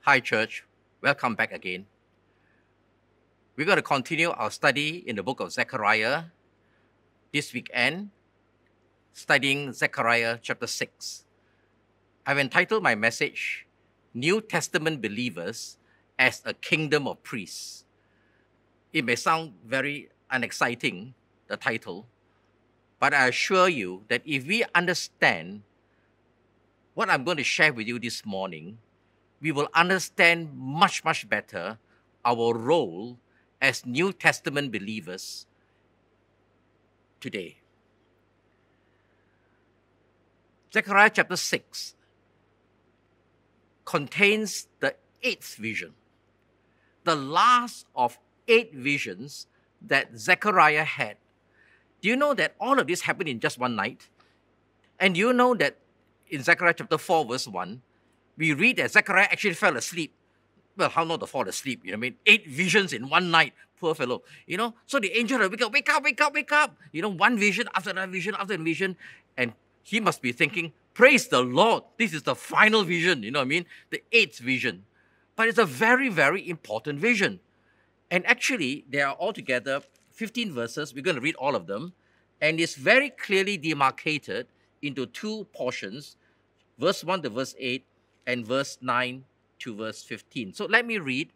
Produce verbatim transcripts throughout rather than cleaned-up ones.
Hi, church. Welcome back again. We're going to continue our study in the book of Zechariah this weekend, studying Zechariah chapter six. I've entitled my message, New Testament Believers as a Kingdom of Priests. It may sound very unexciting, the title, but I assure you that if we understand what I'm going to share with you this morning, we will understand much, much better our role as New Testament believers today. Zechariah chapter six contains the eighth vision, the last of eight visions that Zechariah had. Do you know that all of this happened in just one night? And do you know that in Zechariah chapter four, verse one, we read that Zechariah actually fell asleep. Well, how not to fall asleep? You know what I mean? Eight visions in one night. Poor fellow. You know, so the angel will wake up, wake up, wake up, wake up. You know, one vision after another vision after another vision. And he must be thinking, praise the Lord. This is the final vision. You know what I mean? The eighth vision. But it's a very, very important vision. And actually, there are altogether fifteen verses. We're going to read all of them. And it's very clearly demarcated into two portions, verse one to verse eight and verse nine to verse fifteen. So let me read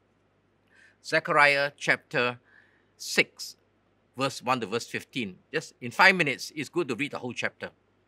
Zechariah chapter six, verse one to verse fifteen. Just in five minutes, it's good to read the whole chapter.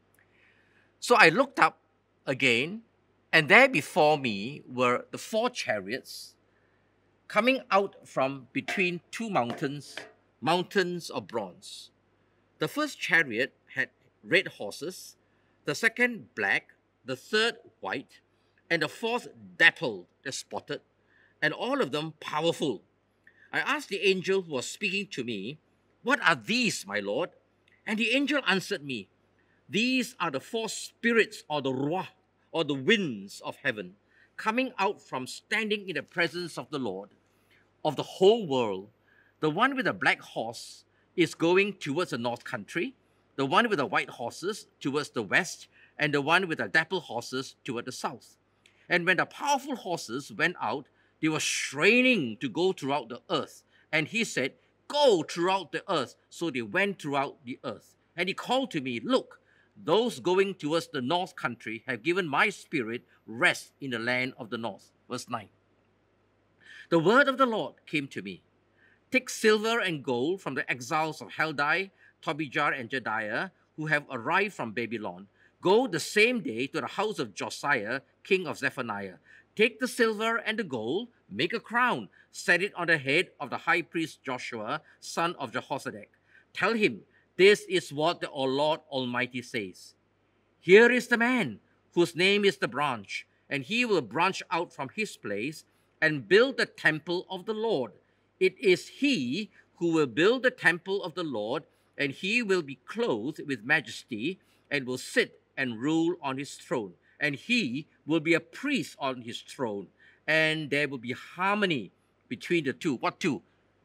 So I looked up again, and there before me were the four chariots coming out from between two mountains, mountains of bronze. The first chariot had red horses, the second black, the third white, and the fourth dappled, the spotted, and all of them powerful. I asked the angel who was speaking to me, "What are these, my Lord?" And the angel answered me, "These are the four spirits, or the ruah, or the winds of heaven, coming out from standing in the presence of the Lord, of the whole world. The one with the black horse is going towards the north country, the one with the white horses towards the west, and the one with the dappled horses toward the south. And when the powerful horses went out, they were straining to go throughout the earth. And he said, 'Go throughout the earth.' So they went throughout the earth. And he called to me, 'Look, those going towards the north country have given my spirit rest in the land of the north.'" Verse nine. The word of the Lord came to me. "Take silver and gold from the exiles of Heldai, Tobijah, and Jediah, who have arrived from Babylon. Go the same day to the house of Josiah, king of Zephaniah. Take the silver and the gold, make a crown, set it on the head of the high priest Joshua, son of Jehozadak. Tell him, this is what the Lord Almighty says. Here is the man whose name is the branch, and he will branch out from his place and build the temple of the Lord. It is he who will build the temple of the Lord, and he will be clothed with majesty and will sit and rule on his throne. And he will be a priest on his throne. And there will be harmony between the two." What two?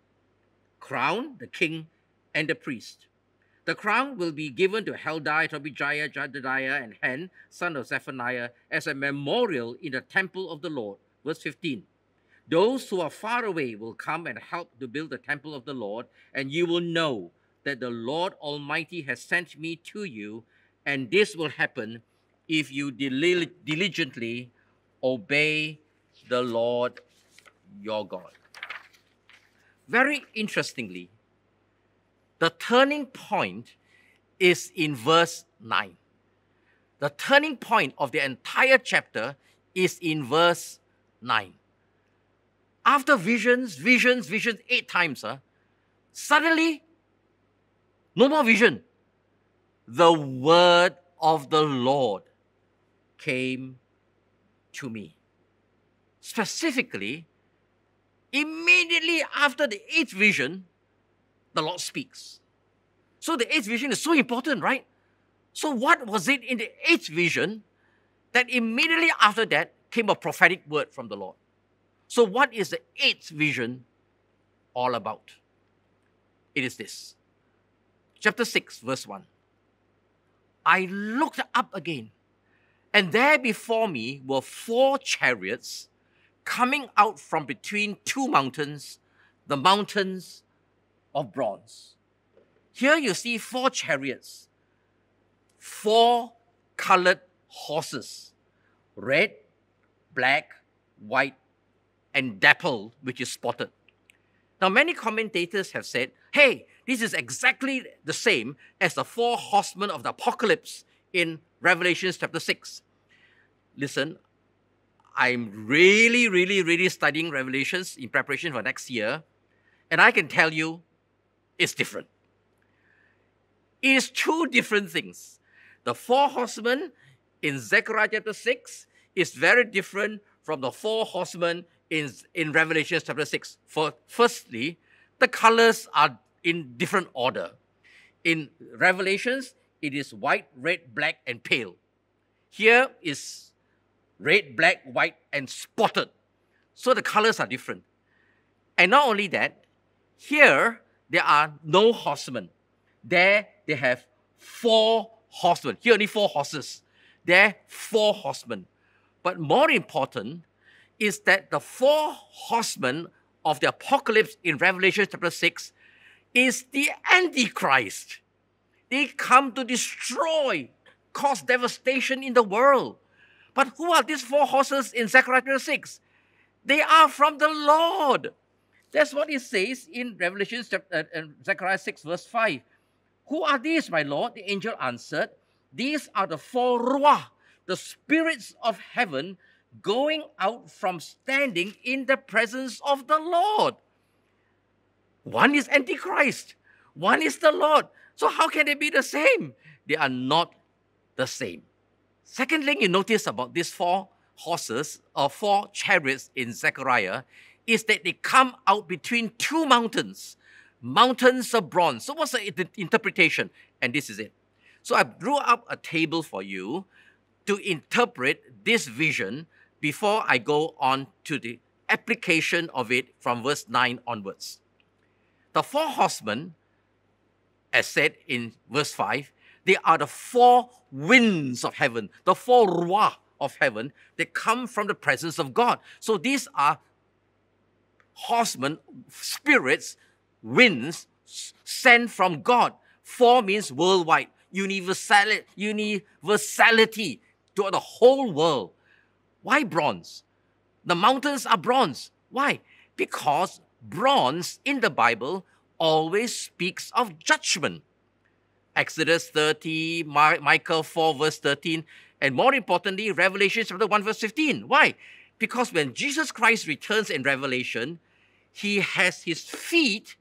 Crown, the king, and the priest. "The crown will be given to Heldai, Tobijah, Jedediah, and Hen, son of Zephaniah, as a memorial in the temple of the Lord." Verse fifteen. "Those who are far away will come and help to build the temple of the Lord, and you will know that the Lord Almighty has sent me to you, and this will happen if you dil- diligently obey the Lord your God." Very interestingly, the turning point is in verse nine. The turning point of the entire chapter is in verse nine. After visions, visions, visions, eight times, huh, suddenly, no more vision. The word of the Lord came to me. Specifically, immediately after the eighth vision, the Lord speaks. So the eighth vision is so important, right? So what was it in the eighth vision that immediately after that came a prophetic word from the Lord? So what is the eighth vision all about? It is this. Chapter six, verse one. "I looked up again, and there before me were four chariots coming out from between two mountains, the mountains of bronze. Here you see four chariots, four colored horses, red, black, white, and dappled, which is spotted. Now, many commentators have said, hey, this is exactly the same as the four horsemen of the apocalypse in Revelation chapter six. Listen, I'm really, really, really studying Revelations in preparation for next year, and I can tell you it's different. It is two different things. The four horsemen in Zechariah chapter six is very different from the four horsemen in, in Revelation chapter six. For, firstly, the colors are in different order. In Revelations, it is white, red, black, and pale. Here is red, black, white, and spotted. So the colors are different. And not only that, here there are no horsemen. There they have four horsemen. Here only four horses. There four horsemen. But more important is that the four horsemen of the apocalypse in Revelation chapter six is the Antichrist. They come to destroy, cause devastation in the world. But who are these four horses in Zechariah chapter six? They are from the Lord. That's what it says in Revelation chapter, uh, Zechariah six verse five. Who are these, my Lord? The angel answered, these are the four ruah, the spirits of heaven, going out from standing in the presence of the Lord. One is Antichrist, one is the Lord. So how can they be the same? They are not the same. Second thing you notice about these four horses or four chariots in Zechariah is that they come out between two mountains, mountains of bronze. So what's the interpretation? And this is it. So I drew up a table for you to interpret this vision before I go on to the application of it from verse nine onwards. The four horsemen, as said in verse five, they are the four winds of heaven, the four ruah of heaven that come from the presence of God. So these are horsemen, spirits, winds sent from God. Four means worldwide, universality, universality to the whole world. Why bronze? The mountains are bronze. Why? Because bronze in the Bible always speaks of judgment. Exodus thirty, Ma- Micah four verse thirteen, and more importantly, Revelation chapter one verse fifteen. Why? Because when Jesus Christ returns in Revelation, he has his feet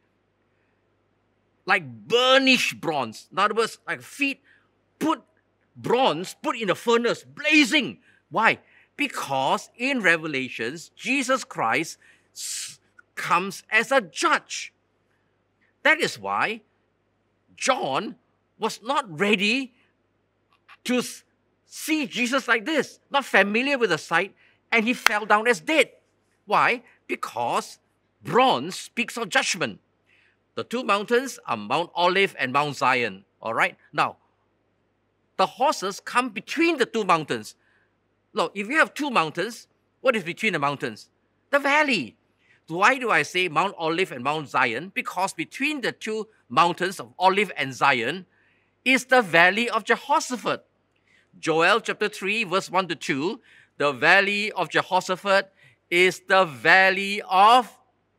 like burnished bronze. In other words, like feet put bronze, put in a furnace, blazing. Why? Because in Revelations, Jesus Christ comes as a judge. That is why John was not ready to see Jesus like this, not familiar with the sight, and he fell down as dead. Why? Because bronze speaks of judgment. The two mountains are Mount Olive and Mount Zion. All right? Now, the horses come between the two mountains. Look, if you have two mountains, what is between the mountains? The valley. Why do I say Mount Olive and Mount Zion? Because between the two mountains of Olive and Zion is the valley of Jehoshaphat. Joel chapter three, verse one to two, the valley of Jehoshaphat is the valley of,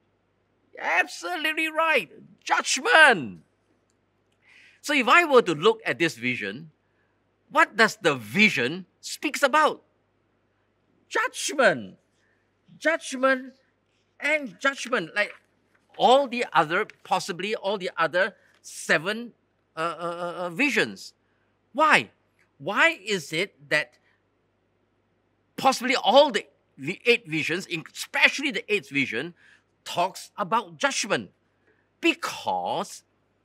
absolutely right, judgment. So if I were to look at this vision, what does the vision speaks about? Judgment. Judgment and judgment. Like all the other, possibly all the other seven uh, uh, uh, visions. Why? Why is it that possibly all the, the eight visions, especially the eighth vision, talks about judgment? Because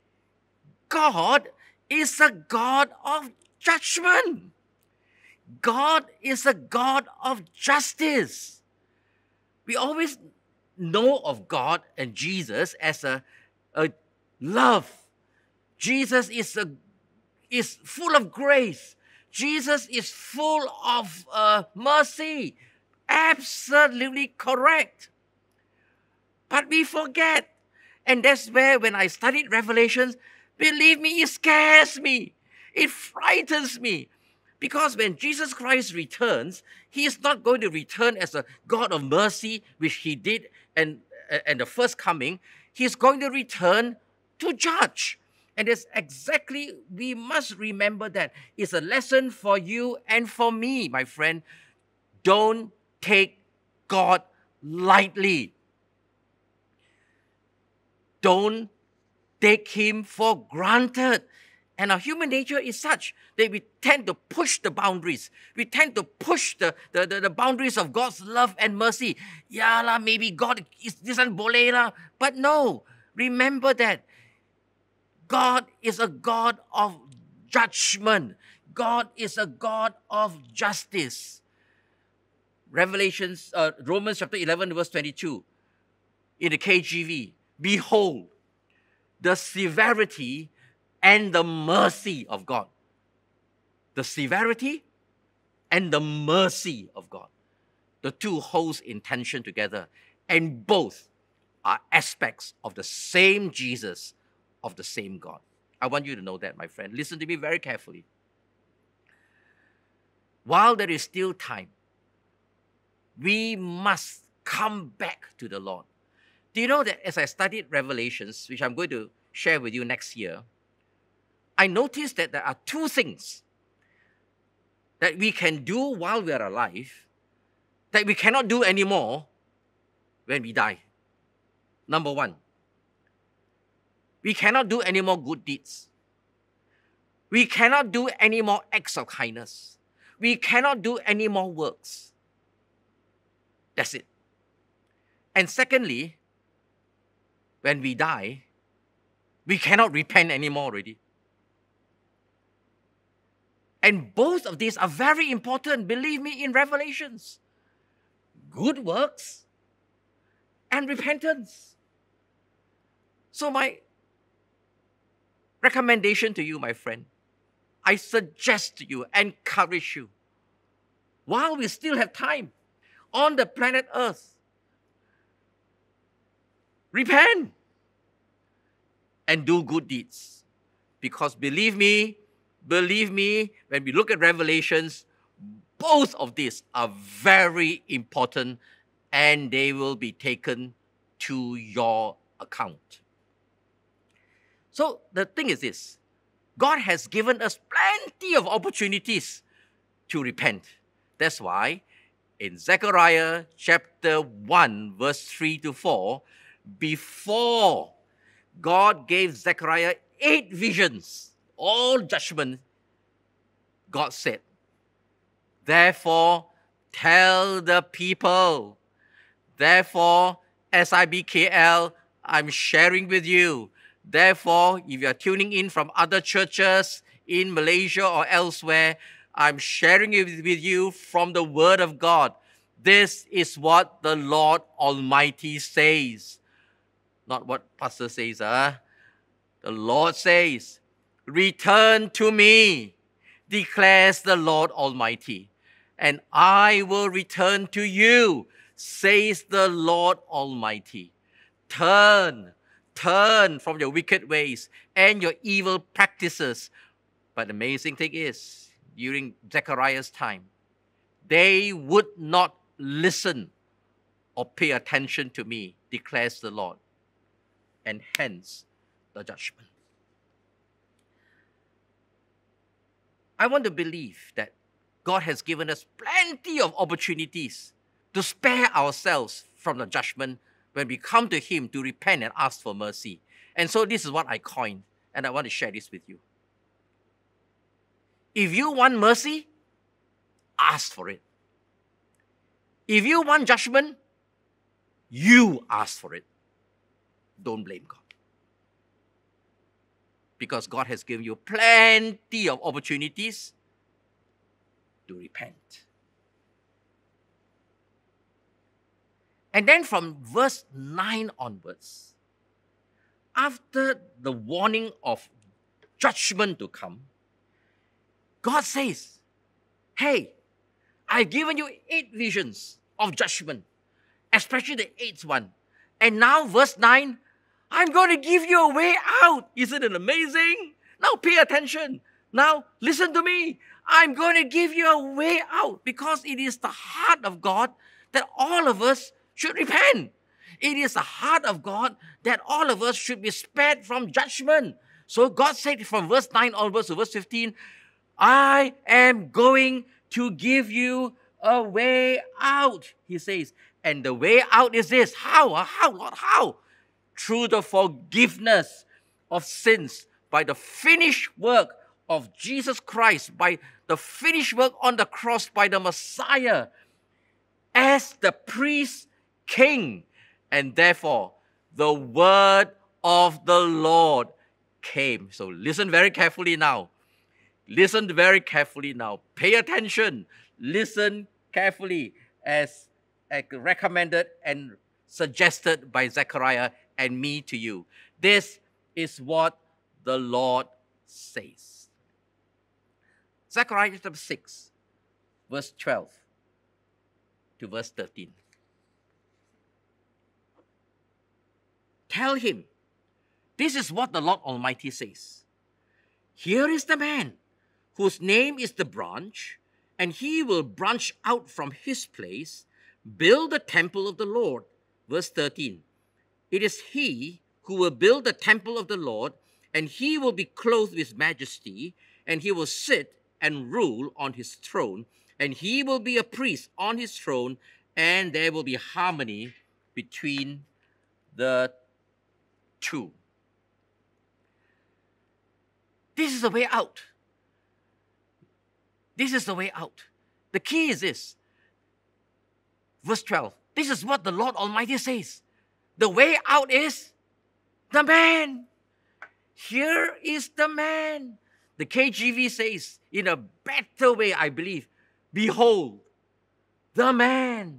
God is a God of judgment. God is a God of justice. We always know of God and Jesus as a, a love. Jesus is a is full of grace. Jesus is full of uh, mercy. Absolutely correct. But we forget. And that's where, when I studied Revelations, believe me, it scares me. It frightens me. Because when Jesus Christ returns, he is not going to return as a God of mercy, which he did and, and the first coming. He's going to return to judge. And it's exactly, we must remember that. It's a lesson for you and for me, my friend. Don't take God lightly. Don't take him for granted. And our human nature is such that we tend to push the boundaries. We tend to push the, the, the, the boundaries of God's love and mercy. Yeah, la, maybe God is isn't boleh lah. But no, remember that God is a God of judgment. God is a God of justice. Revelations, uh, Romans chapter eleven, verse twenty-two, in the K J V. Behold, the severity and the mercy of God. The severity and the mercy of God. The two holds in tension together. And both are aspects of the same Jesus, of the same God. I want you to know that, my friend. Listen to me very carefully. While there is still time, we must come back to the Lord. Do you know that as I studied Revelations, which I'm going to share with you next year, I noticed that there are two things that we can do while we are alive that we cannot do anymore when we die. Number one, we cannot do any more good deeds. We cannot do any more acts of kindness. We cannot do any more works. That's it. And secondly, when we die, we cannot repent anymore already. And both of these are very important, believe me, in Revelations. Good works and repentance. So my recommendation to you, my friend, I suggest to you, encourage you, while we still have time on the planet Earth, repent and do good deeds. Because believe me, believe me, when we look at Revelations, both of these are very important and they will be taken to your account. So the thing is this, God has given us plenty of opportunities to repent. That's why in Zechariah chapter one, verse three to four, before God gave Zechariah eight visions, all judgment, God said, therefore, tell the people. Therefore, S I B K L, I'm sharing with you. Therefore, if you are tuning in from other churches in Malaysia or elsewhere, I'm sharing it with you from the Word of God. This is what the Lord Almighty says. Not what pastor says, huh? The Lord says, return to me, declares the Lord Almighty, and I will return to you, says the Lord Almighty. Turn, turn from your wicked ways and your evil practices. But the amazing thing is, during Zechariah's time, they would not listen or pay attention to me, declares the Lord. And hence, the judgment. I want to believe that God has given us plenty of opportunities to spare ourselves from the judgment when we come to Him to repent and ask for mercy. And so this is what I coined, and I want to share this with you. If you want mercy, ask for it. If you want judgment, you ask for it. Don't blame God. Because God has given you plenty of opportunities to repent. And then from verse nine onwards, after the warning of judgment to come, God says, hey, I've given you eight visions. of judgment, especially the eighth one. And now verse nine, I'm going to give you a way out. Isn't it amazing? Now pay attention. Now listen to me. I'm going to give you a way out because it is the heart of God that all of us should repent. It is the heart of God that all of us should be spared from judgment. So God said from verse nine onwards to verse fifteen, I am going to give you a way out, he says. And the way out is this. How? How, Lord? How? Through the forgiveness of sins by the finished work of Jesus Christ, by the finished work on the cross by the Messiah as the priest king. And therefore, the word of the Lord came. So listen very carefully now. Listen very carefully now. Pay attention. Listen carefully as, as recommended and suggested by Zechariah and me to you. This is what the Lord says. Zechariah chapter six, verse twelve to verse thirteen. Tell him, this is what the Lord Almighty says. Here is the man whose name is the branch, and he will branch out from his place, build the temple of the Lord. Verse thirteen. It is he who will build the temple of the Lord, and he will be clothed with majesty, and he will sit and rule on his throne, and he will be a priest on his throne, and there will be harmony between the two. This is the way out. This is the way out. The key is this. Verse twelve. This is what the Lord Almighty says. The way out is the man. Here is the man. The K J V says, in a better way, I believe, behold, the man.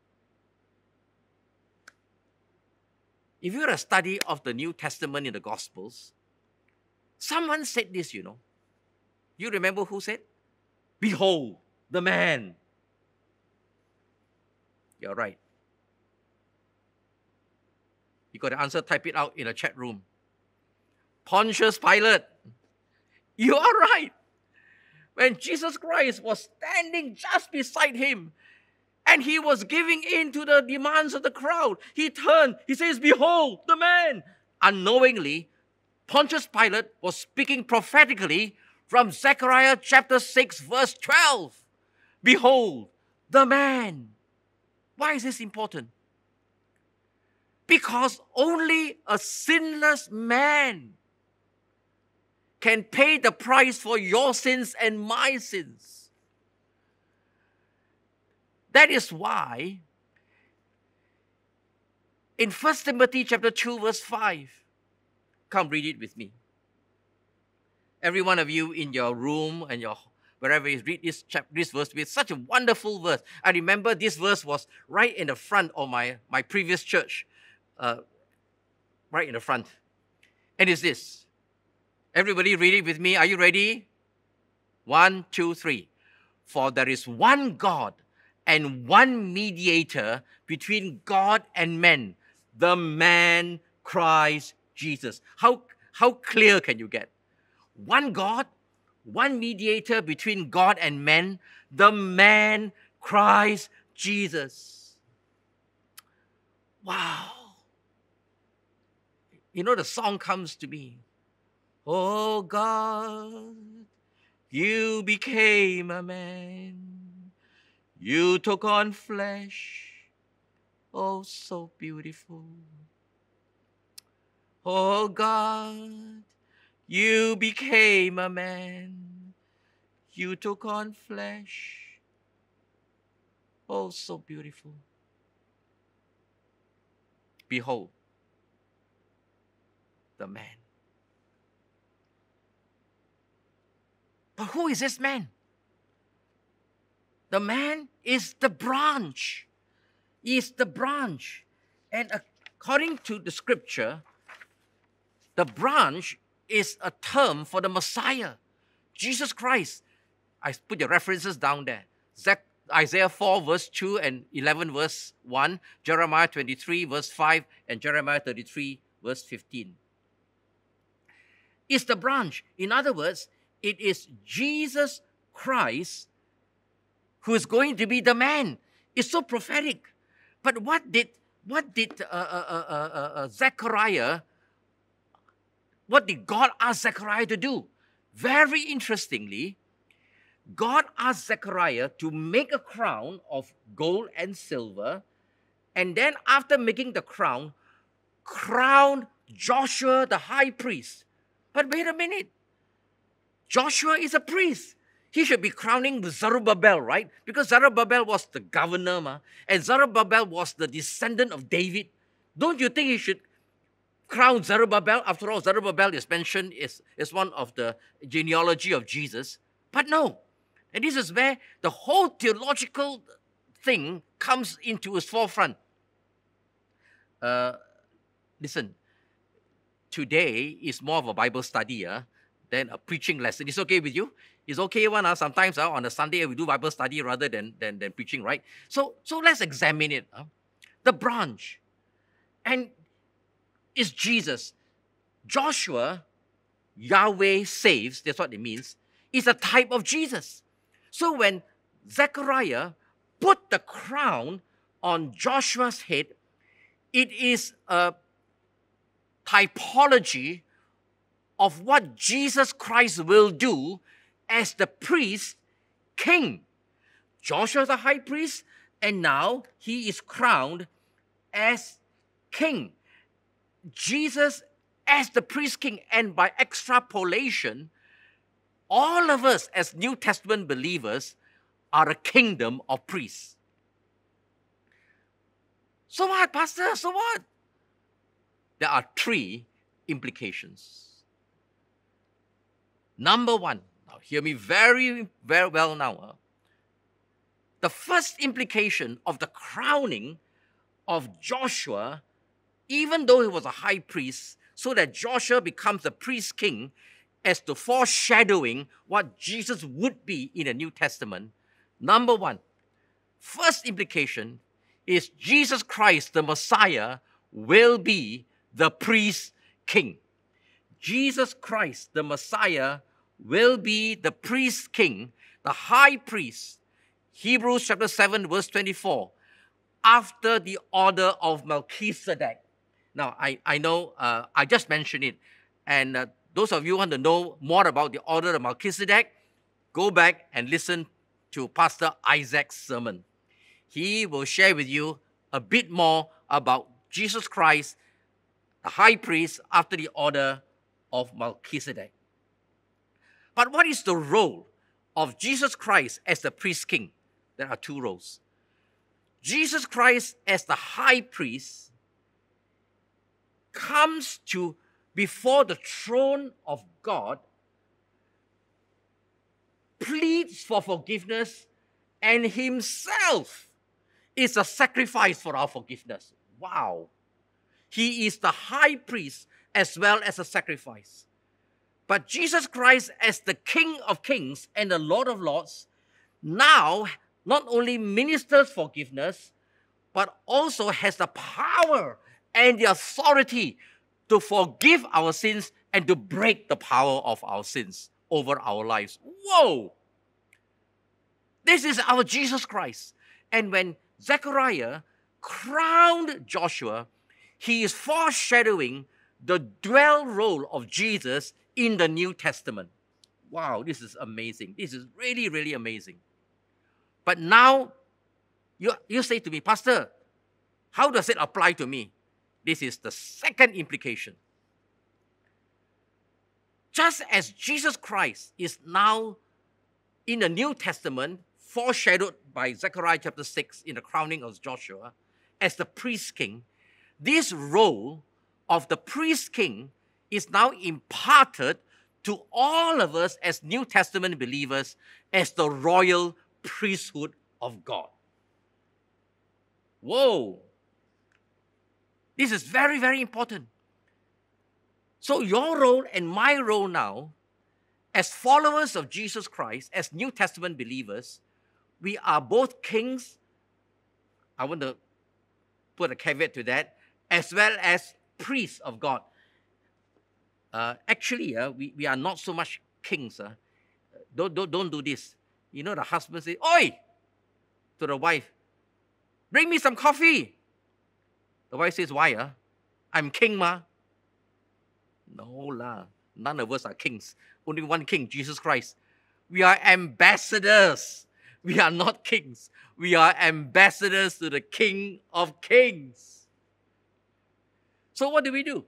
If you were a study of the New Testament in the Gospels, someone said this, you know. You remember who said? Behold, the man. You're right. You got the answer, type it out in a chat room. Pontius Pilate. You are right. When Jesus Christ was standing just beside him and he was giving in to the demands of the crowd, he turned, he says, behold, the man. Unknowingly, Pontius Pilate was speaking prophetically from Zechariah chapter six, verse twelve. Behold, the man. Why is this important? Because only a sinless man can pay the price for your sins and my sins. That is why in First Timothy chapter two, verse five, come read it with me. Every one of you in your room and your wherever you read this chapter, this verse with such a wonderful verse. I remember this verse was right in the front of my, my previous church, uh, right in the front. And it's this. Everybody read it with me. Are you ready? One, two, three. For there is one God and one mediator between God and men, the man Christ Jesus. How, how clear can you get? One God, one mediator between God and men, the man Christ Jesus. Wow. You know, the song comes to me. Oh God, you became a man. You took on flesh. Oh, so beautiful. Oh God, you became a man. You took on flesh. Oh, so beautiful. Behold, the man. But who is this man? The man is the branch. He is the branch. And according to the scripture, the branch is a term for the Messiah, Jesus Christ. I put your references down there. Zach, Isaiah four, verse two, and eleven, verse one, Jeremiah twenty-three, verse five, and Jeremiah thirty-three, verse fifteen. It's the branch. In other words, it is Jesus Christ who is going to be the man. It's so prophetic. But what did what did uh, uh, uh, uh, uh, Zechariah, what did God ask Zechariah to do? Very interestingly, God asked Zechariah to make a crown of gold and silver, and then after making the crown, crown Joshua the high priest. But wait a minute. Joshua is a priest. He should be crowning Zerubbabel, right? Because Zerubbabel was the governor, ma, and Zerubbabel was the descendant of David. Don't you think he should crown Zerubbabel? After all, Zerubbabel is mentioned, is, is one of the genealogy of Jesus. But no. And this is where the whole theological thing comes into its forefront. Uh, listen, today is more of a Bible study uh, than a preaching lesson. It's okay with you? It's okay one, uh, sometimes uh, on a Sunday we do Bible study rather than, than, than preaching, right? So, so let's examine it. Uh. The branch. And it's Jesus. Joshua, Yahweh saves, that's what it means, is a type of Jesus. So when Zechariah put the crown on Joshua's head, it is a typology of what Jesus Christ will do as the priest king. Joshua is the high priest, and now he is crowned as king. Jesus as the priest king, and by extrapolation, all of us as New Testament believers are a kingdom of priests. So what, Pastor? So what? There are three implications. Number one, now hear me very, very well now. Huh? The first implication of the crowning of Joshua, even though he was a high priest, so that Joshua becomes the priest king, as to foreshadowing what Jesus would be in the New Testament. Number one, first implication is Jesus Christ, the Messiah, will be the priest king. Jesus Christ, the Messiah, will be the priest king, the high priest. Hebrews chapter seven, verse twenty-four, after the order of Melchizedek. Now, I, I know uh, I just mentioned it, and uh, those of you who want to know more about the order of Melchizedek, go back and listen to Pastor Isaac's sermon. He will share with you a bit more about Jesus Christ, the high priest, after the order of Melchizedek. But what is the role of Jesus Christ as the priest king? There are two roles. Jesus Christ as the high priest comes to before the throne of God, pleads for forgiveness, and himself is a sacrifice for our forgiveness. Wow. He is the high priest as well as a sacrifice. But Jesus Christ, as the King of Kings and the Lord of Lords, now not only ministers forgiveness, but also has the power and the authority to forgive our sins and to break the power of our sins over our lives. Whoa! This is our Jesus Christ. And when Zechariah crowned Joshua, he is foreshadowing the dual role of Jesus in the New Testament. Wow, this is amazing. This is really, really amazing. But now, you, you say to me, Pastor, how does it apply to me? This is the second implication. Just as Jesus Christ is now in the New Testament, foreshadowed by Zechariah chapter six in the crowning of Joshua, as the priest king, this role of the priest king is now imparted to all of us as New Testament believers as the royal priesthood of God. Whoa! This is very, very important. So your role and my role now, as followers of Jesus Christ, as New Testament believers, We are both kings. I want to put a caveat to that, as well as priests of God. Uh, actually, uh, we, we are not so much kings. Uh. Don't, don't, don't do this. You know, the husband says, "Oi!" to the wife, "Bring me some coffee." The wife says, "Why? Uh? I'm king, ma." No, lah. None of us are kings. Only one king, Jesus Christ. We are ambassadors. We are not kings. We are ambassadors to the King of Kings. So what do we do?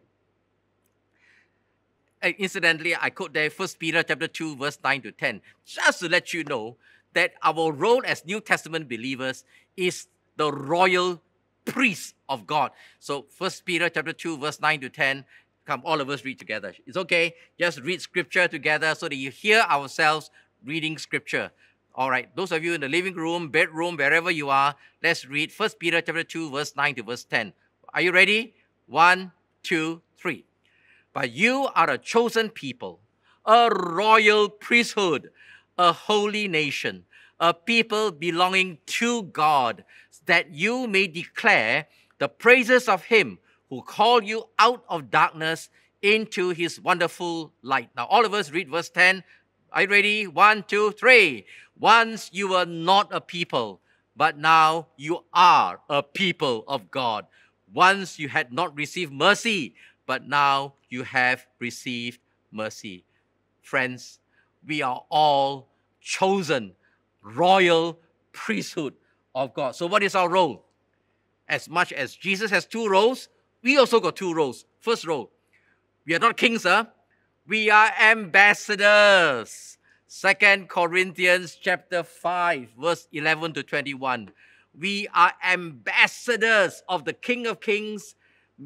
Uh, incidentally, I quote there First Peter chapter two, verse nine to ten, just to let you know that our role as New Testament believers is the royal priest of God. So First Peter chapter two, verse nine to ten, come, all of us read together. It's okay. Just read scripture together so that you hear ourselves reading scripture. All right. Those of you in the living room, bedroom, wherever you are, let's read First Peter chapter two, verse nine to verse ten. Are you ready? One, two, three. But you are a chosen people, a royal priesthood, a holy nation, a people belonging to God, that you may declare the praises of him who called you out of darkness into his wonderful light. Now, all of us read verse ten. Are you ready? One, two, three. Once you were not a people, but now you are a people of God. Once you had not received mercy, but now you have received mercy. Friends, we are all chosen royal priesthood of God. So what is our role? As much as Jesus has two roles, we also got two roles. First role, we are not kings, huh? We are ambassadors. Second Corinthians chapter five, verse eleven to twenty-one. We are ambassadors of the King of Kings,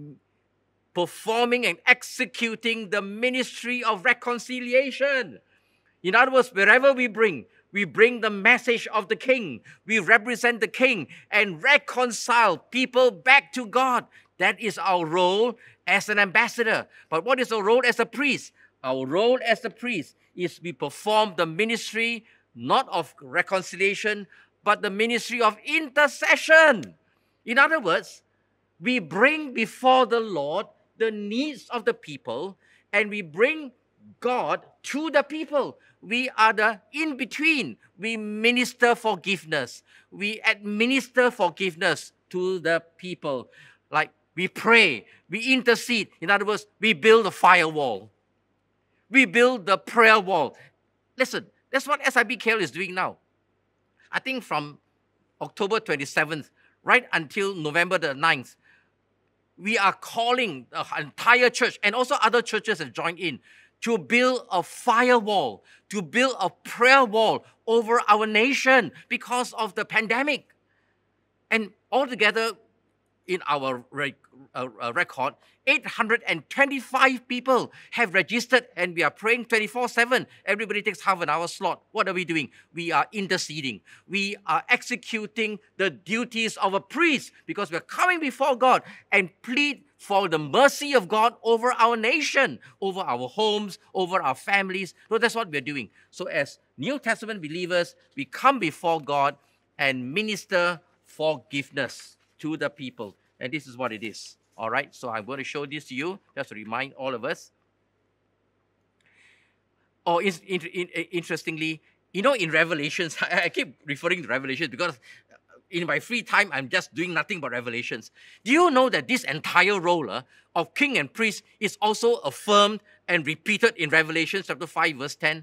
performing and executing the ministry of reconciliation. In other words, wherever we bring, we bring the message of the King. We represent the King and reconcile people back to God. That is our role as an ambassador. But what is our role as a priest? Our role as a priest is we perform the ministry not of reconciliation, but the ministry of intercession. In other words, we bring before the Lord the needs of the people, and we bring God to the people. We are the in-between. We minister forgiveness. We administer forgiveness to the people. Like we pray, we intercede. In other words, we build a firewall. We build the prayer wall. Listen, that's what S I B K L is doing now. I think from October twenty-seventh right until November the ninth, we are calling the entire church, and also other churches have joined in, to build a firewall, to build a prayer wall over our nation because of the pandemic. And altogether, in our re- uh, uh, record, eight hundred twenty-five people have registered, and we are praying twenty-four seven. Everybody takes half an hour slot. What are we doing? We are interceding. We are executing the duties of a priest, because we're coming before God and plead for the mercy of God over our nation, over our homes, over our families. So that's what we're doing. So as New Testament believers, we come before God and minister forgiveness to the people. And this is what it is. All right, so I'm going to show this to you, just to remind all of us. Oh, in, in, in, interestingly, you know, in Revelations, I, I keep referring to Revelations because in my free time, I'm just doing nothing but Revelations. Do you know that this entire role uh, of king and priest is also affirmed and repeated in Revelation chapter five, verse ten?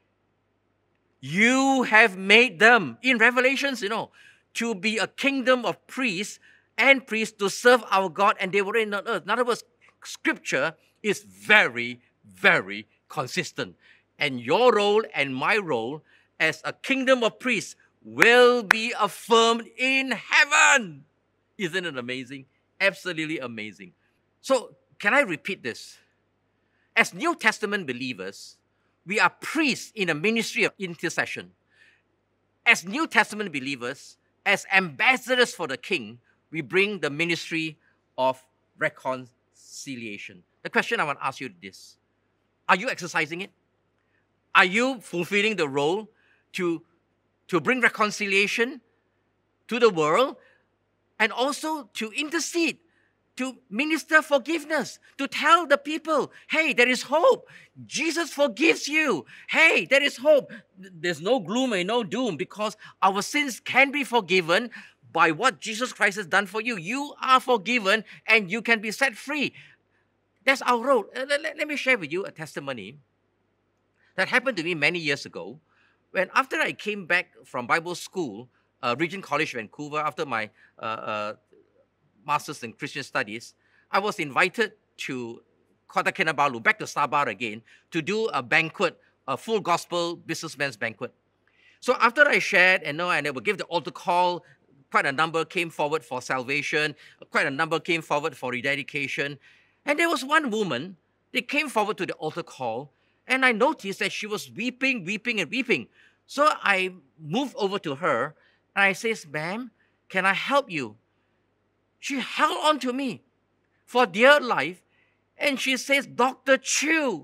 You have made them, in Revelations, you know, to be a kingdom of priests and priests to serve our God, and they were in the earth. In other words, scripture is very, very consistent. And your role and my role as a kingdom of priests will be affirmed in heaven. Isn't it amazing? Absolutely amazing. So, can I repeat this? As New Testament believers, we are priests in a ministry of intercession. As New Testament believers, as ambassadors for the King, we bring the ministry of reconciliation. The question I want to ask you is this: are you exercising it? Are you fulfilling the role to, to bring reconciliation to the world, and also to intercede, to minister forgiveness, to tell the people, hey, there is hope. Jesus forgives you. Hey, there is hope. There's no gloom and no doom because our sins can be forgiven by what Jesus Christ has done for you. You are forgiven and you can be set free. That's our role. Let, let, let me share with you a testimony that happened to me many years ago when after I came back from Bible school, uh, Regent College, Vancouver, after my uh, uh, Master's in Christian Studies, I was invited to Kota Kinabalu, back to Sabah again, to do a banquet, a full gospel businessman's banquet. So after I shared, and no, and I would give the altar call, quite a number came forward for salvation, quite a number came forward for rededication. And there was one woman, they came forward to the altar call, and I noticed that she was weeping, weeping, and weeping. So I moved over to her, and I says, ma'am, can I help you? She held on to me for dear life, and she says, Doctor Chew,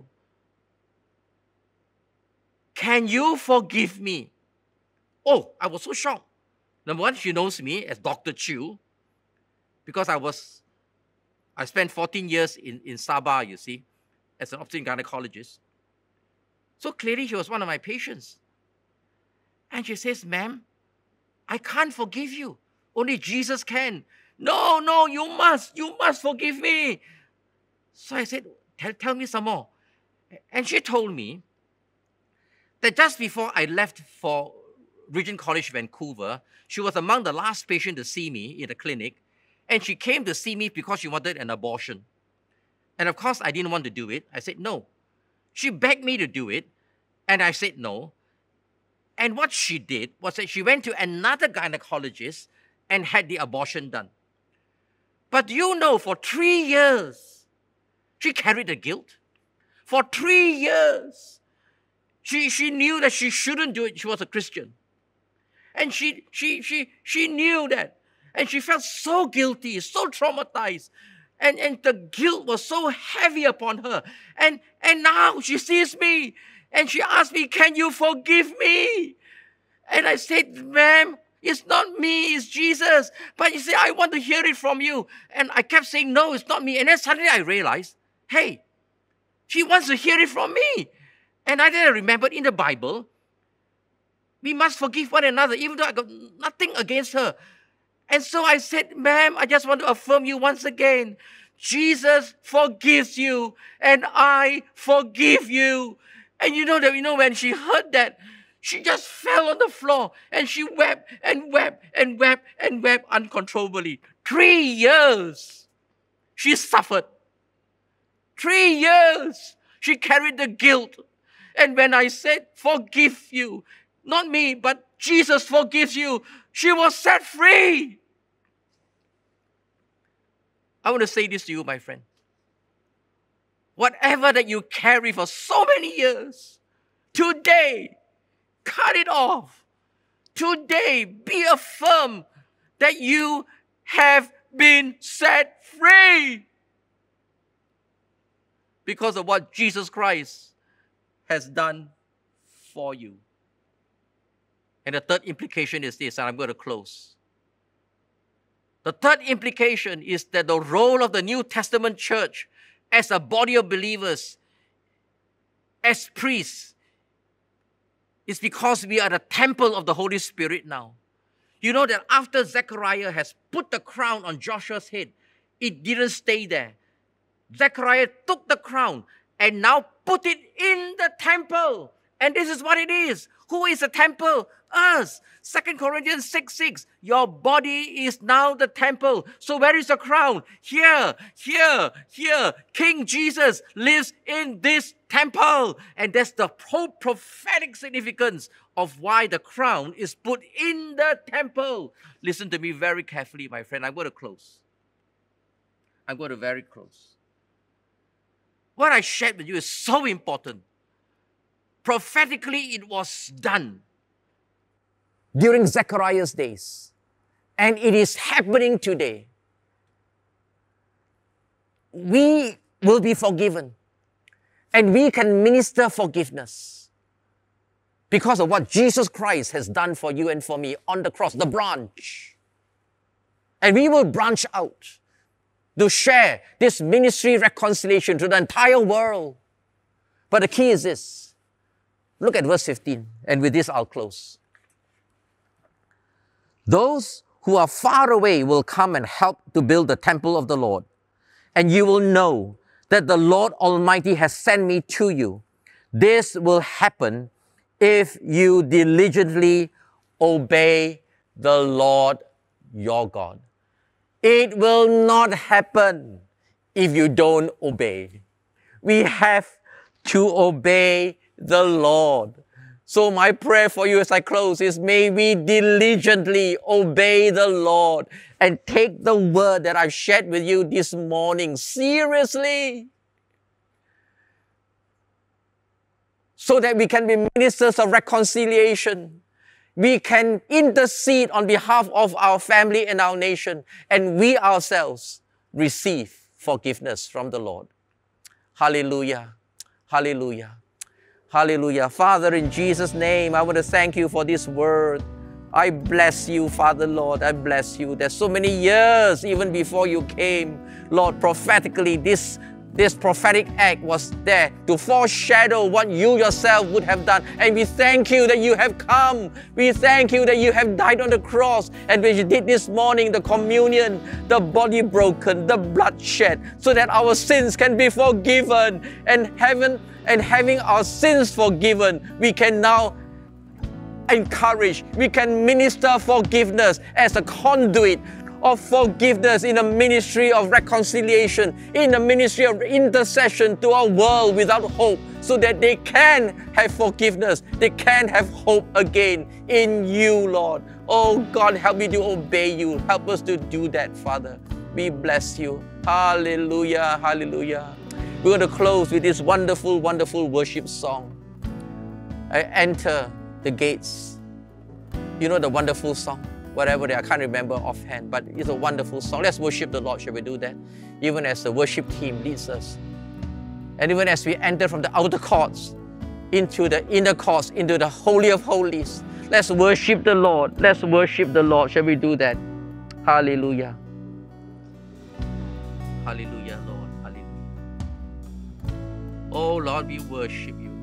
can you forgive me? Oh, I was so shocked. Number one, she knows me as Doctor Chew, because I was, I spent fourteen years in, in Sabah, you see, as an obstetric gynecologist. So clearly, she was one of my patients. And she says, ma'am, I can't forgive you. Only Jesus can. No, no, you must. You must forgive me. So I said, tell, tell me some more. And she told me that just before I left for Regent College, Vancouver, she was among the last patient to see me in the clinic. And she came to see me because she wanted an abortion. And of course, I didn't want to do it. I said, no. She begged me to do it. And I said, no. And what she did was that she went to another gynecologist and had the abortion done. But you know, for three years, she carried the guilt. For three years, she, she knew that she shouldn't do it. She was a Christian. And she, she, she, she knew that. And she felt so guilty, so traumatized. And, and the guilt was so heavy upon her. And, and now she sees me. And she asked me, can you forgive me? And I said, ma'am, it's not me, it's Jesus. But you see, I want to hear it from you. And I kept saying, no, it's not me. And then suddenly I realized, hey, she wants to hear it from me. And I then remembered in the Bible, we must forgive one another, even though I got nothing against her. And so I said, ma'am, I just want to affirm you once again. Jesus forgives you, and I forgive you. And you know that, you know, when she heard that, she just fell on the floor and she wept and wept and wept and wept uncontrollably. Three years she suffered. Three years she carried the guilt. And when I said, forgive you, not me, but Jesus forgives you, she was set free. I want to say this to you, my friend. Whatever that you carry for so many years, today, cut it off. Today, be affirmed that you have been set free because of what Jesus Christ has done for you. And the third implication is this, and I'm going to close. The third implication is that the role of the New Testament church as a body of believers, as priests, is because we are the temple of the Holy Spirit now. You know that after Zechariah has put the crown on Joshua's head, it didn't stay there. Zechariah took the crown and now put it in the temple. And this is what it is. Who is the temple? Us. Second Corinthians six six. Your body is now the temple. So where is the crown? Here, here, here. King Jesus lives in this temple. And that's the whole prophetic significance of why the crown is put in the temple. Listen to me very carefully, my friend. I'm going to close. I'm going to very close. What I shared with you is so important. Prophetically, it was done during Zechariah's days. And it is happening today. We will be forgiven. And we can minister forgiveness. because of what Jesus Christ has done for you and for me on the cross, the branch. And we will branch out to share this ministry reconciliation to the entire world. But the key is this. Look at verse fifteen, and with this I'll close. Those who are far away will come and help to build the temple of the Lord, and you will know that the Lord Almighty has sent me to you. This will happen if you diligently obey the Lord your God. It will not happen if you don't obey. We have to obey the Lord. So my prayer for you as I close is, may we diligently obey the Lord and take the word that I've shared with you this morning seriously, so that we can be ministers of reconciliation. We can intercede on behalf of our family and our nation, and we ourselves receive forgiveness from the Lord. Hallelujah. Hallelujah. Hallelujah. Father, in Jesus' name, I want to thank you for this word. I bless you, Father, Lord. I bless you. There's so many years even before you came, Lord, prophetically, this This prophetic act was there to foreshadow what you yourself would have done. And we thank you that you have come. We thank you that you have died on the cross. And when you did this morning, the communion, the body broken, the blood shed, so that our sins can be forgiven. And heaven, and having our sins forgiven, we can now encourage, we can minister forgiveness as a conduit of forgiveness in the ministry of reconciliation, in the ministry of intercession to our world without hope, so that they can have forgiveness, they can have hope again in you, Lord. Oh God, help me to obey you. Help us to do that, Father. We bless you. Hallelujah, hallelujah. We're going to close with this wonderful, wonderful worship song. I enter the gates. You know the wonderful song? Whatever they are, I can't remember offhand, but it's a wonderful song. Let's worship the Lord. Shall we do that? Even as the worship team leads us. And even as we enter from the outer courts into the inner courts, into the Holy of Holies, let's worship the Lord. Let's worship the Lord. Shall we do that? Hallelujah. Hallelujah, Lord. Hallelujah. Oh Lord, we worship you.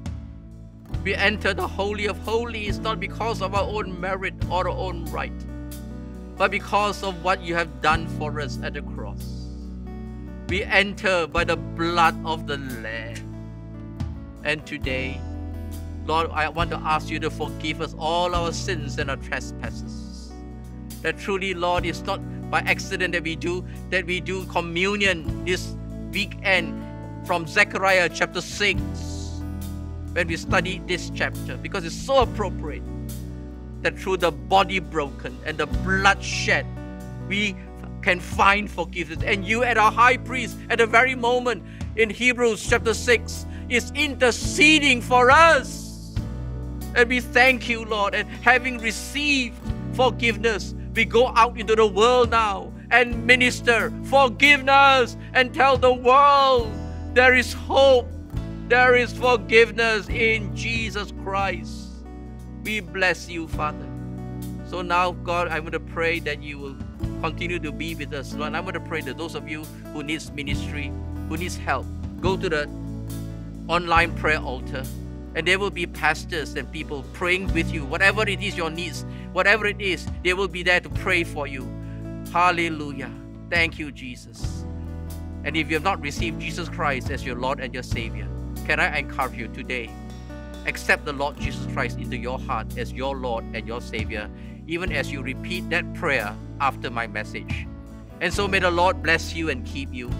We enter the Holy of Holies not because of our own merit or our own right, but because of what you have done for us at the cross. We enter by the blood of the Lamb. And today, Lord, I want to ask you to forgive us all our sins and our trespasses. That truly, Lord, it's not by accident that we do, that we do communion this weekend from Zechariah chapter six. When we study this chapter, because it's so appropriate that through the body broken and the blood shed, we can find forgiveness. And you, as our high priest, at the very moment in Hebrews chapter six, is interceding for us. And we thank you, Lord. And having received forgiveness, we go out into the world now and minister forgiveness and tell the world there is hope. There is forgiveness in Jesus Christ. We bless you, Father. So now, God, I'm going to pray that you will continue to be with us, Lord. And I'm going to pray that those of you who needs ministry, who needs help, go to the online prayer altar, and there will be pastors and people praying with you. Whatever it is your needs, whatever it is, they will be there to pray for you. Hallelujah. Thank you, Jesus. And if you have not received Jesus Christ as your Lord and your Savior, can I encourage you today, accept the Lord Jesus Christ into your heart as your Lord and your Savior, even as you repeat that prayer after my message. And so may the Lord bless you and keep you.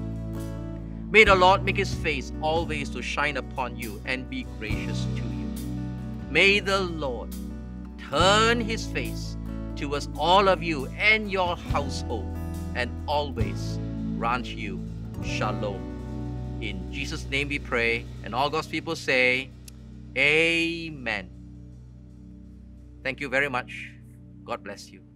May the Lord make his face always to shine upon you and be gracious to you. May the Lord turn his face towards all of you and your household and always grant you shalom. In Jesus' name we pray, and all God's people say, Amen. Thank you very much. God bless you.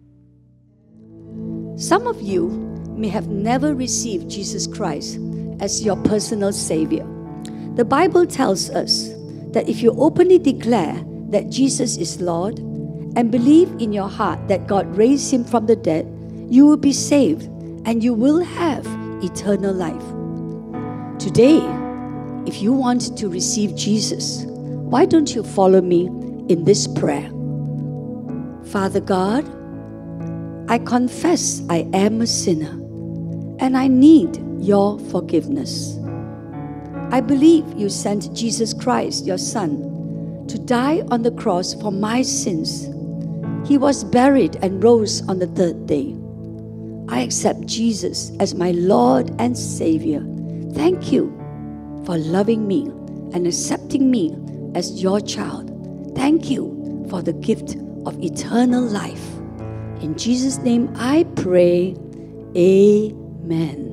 Some of you may have never received Jesus Christ as your personal Savior. The Bible tells us that if you openly declare that Jesus is Lord and believe in your heart that God raised him from the dead, you will be saved and you will have eternal life. Today, if you want to receive Jesus, why don't you follow me in this prayer? Father God, I confess I am a sinner and I need your forgiveness. I believe you sent Jesus Christ, your Son, to die on the cross for my sins. He was buried and rose on the third day. I accept Jesus as my Lord and Savior. Thank you for loving me and accepting me as your child. Thank you for the gift of eternal life. In Jesus' name I pray, amen.